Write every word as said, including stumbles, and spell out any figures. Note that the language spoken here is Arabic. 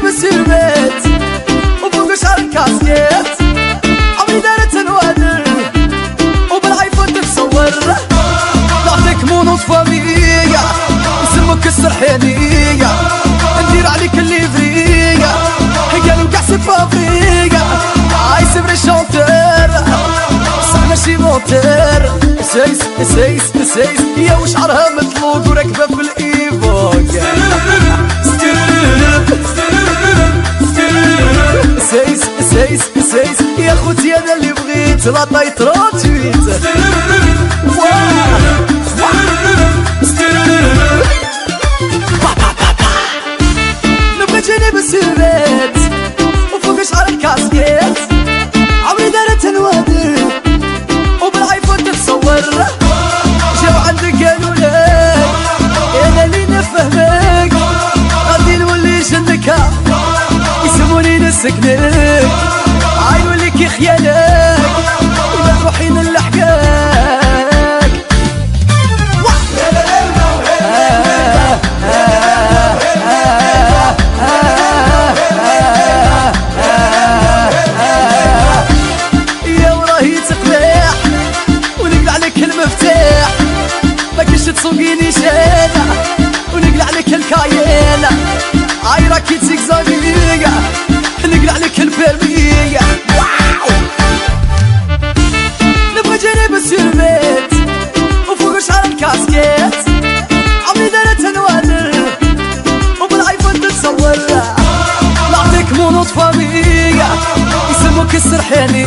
بالسيرفيت وفوق شعر الكاسكيت، عمري دارت الوادر وبالايفون تتصور، نعطيك مونوط فامية وسمك السرحانية، ندير عليك الليفرية قالوا قاع سي فابرية، هاي سي فري شونتور صح ماشي موتور، سيس سيس سيس هي وشعرها مطلوق وراكبة في الايفوك، سيس سيس سيس يا خوتي انا اللي بغيت لا طايت روتويت، نبغي جيني بالسيرفيت وفوق شعر الكاسكيت، عمري دارت الوادر وبالايفون تتصور، جاو عندك قالوا لك انا اللي نفهمك، غادي نولي جنكها يسموني نسكنك، عاي نولي كي خيالك إلا روحي نلحقك، يا وراهي تقبيح ونقلع عليك المفتاح، ماكنش تسوقيني شانا ونقلع عليك الكاينة، عاي راكي تزيكزاكية نقلع عليك البيرمية، نبغي جيني بالسيرفيت وفوق شعر الكاسكيت، عمري دارت الوادر وبالايفون تتصور، نعطيك مونوط فامية يسموك السرحانية.